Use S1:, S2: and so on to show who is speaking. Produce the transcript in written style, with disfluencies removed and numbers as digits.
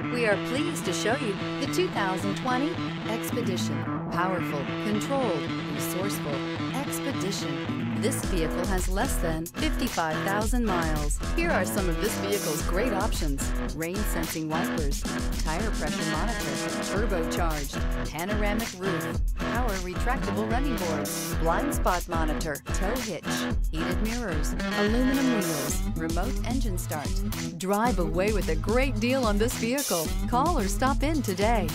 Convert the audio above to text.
S1: We are pleased to show you the 2020 Expedition. Powerful, controlled, resourceful Expedition. This vehicle has less than 55,000 miles. Here are some of this vehicle's great options: rain sensing wipers, tire pressure monitor, turbocharged, panoramic roof, power retractable running boards, blind spot monitor, tow hitch, heated mirrors, aluminum wheels, remote engine start. Drive away with a great deal on this vehicle. Call or stop in today.